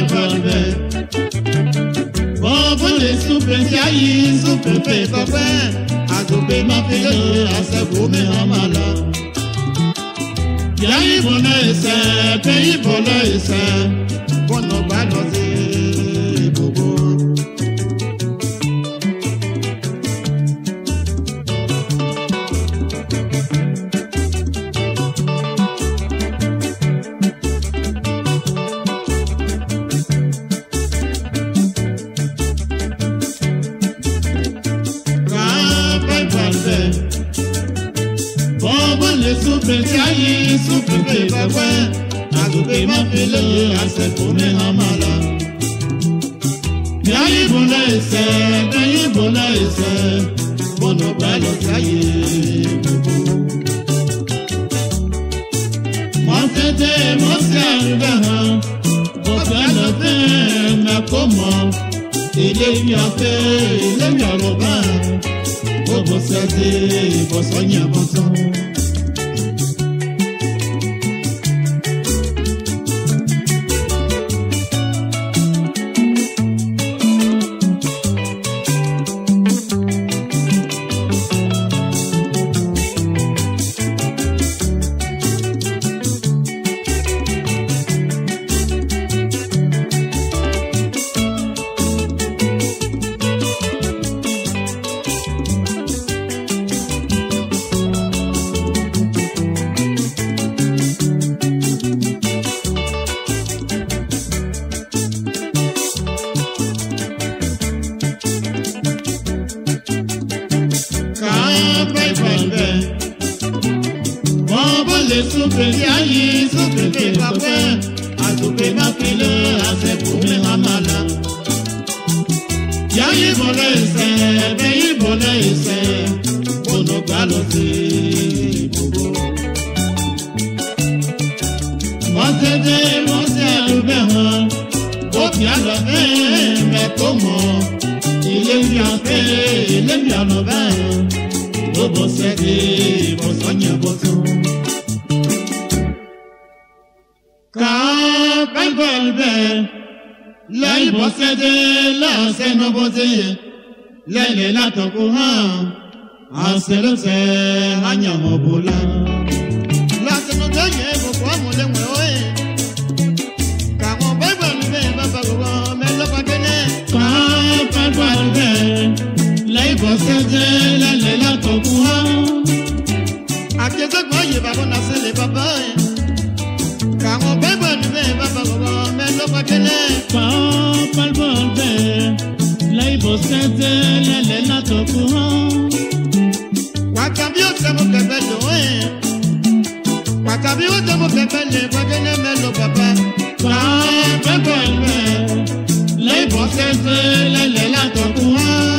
volve. Bobo le super siayi super pe kope. Agobe ma fele ase kome hamala. Yayi bona ese, peyi bona ese. Bono bano se bobo. Super siayi super pe kope. Agobe ma fele ase kome hamala. Yayi bona ese, peyi bona ese. Bono bano siayi bobo. Mọ̀tẹ́tẹ́ mọ̀sẹ̀ àrùbẹ̀hàn, bọ̀fẹ́ lọ́fẹ́ mẹ́kọ́mọ́, ilé mi ọ̀fẹ́, ilé mi ọ̀rọ̀ bá, bọ̀bọ̀ sẹ́tẹ́ ìbọ̀sọ̀ yẹn bọ̀sọ̀. Super siayi super pe kope. Agobe ma fele ase kome hamala. Yayi bona ese, peyi bona ese. Bono bano se bobo. Mọ̀tẹ́tẹ́ mọ̀sẹ̀ àrùbẹ̀hàn, bọ̀fẹ́ lọ́fẹ́ mẹ́kọ́mọ́, ilé mi ọ̀fẹ́, ilé mi ọ̀nà báyìí, bọ̀bọ̀ sẹ́tẹ́ ìbọ̀sọ̀ yẹn bọ̀sọ̀. Lẹ́yìn bọ́sẹ̀dé láàṣẹ náà bọ́sẹ̀yẹ lẹ́lẹ̀ látọ̀kù hàn àṣẹlẹ́sẹ̀ àyàmọ̀ bọ́lá. Lásìkò tó yẹ gbogbo ọmọlẹ́wọ̀n òye kàwọn bẹ́gbẹ̀ níbẹ̀ bàbá gbogbo mẹ́lọ́pàdélẹ̀. Pàápàá níbẹ̀ lẹ́yìn bọ́sẹ̀dé lẹ́lẹ̀ látọ̀kù hàn. Àkẹ́sọ̀gbọ́n yìí bàbá náà sílẹ̀ bàbá yẹn. Kàwọn bẹ́gbẹ̀ níbẹ̀ bàbá gbogbo mẹ́lọ́pàdélẹ̀. Pàápàá níbẹ̀ lẹ́yìn bọ́sẹ̀dé lẹ́lẹ̀ látọ̀kù hàn. Wàtàbí ó tẹ́ mo kẹfẹ́ lò ẹ́. Wàtàbí ó tẹ́ mo kẹfẹ́ lè bọ́gẹ́lẹ́ mẹ́lò bàbá. Pàápàá níbẹ̀ lẹ́yìn bọ́sẹ̀dé lẹ́lẹ̀ látọ̀kù hàn.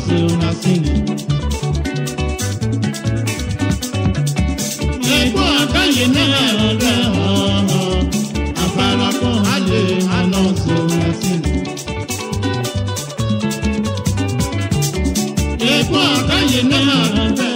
annoncé on a signé. Et quoi quand il n'est enfin la con allez annoncé on a signé. Et quoi quand il n'est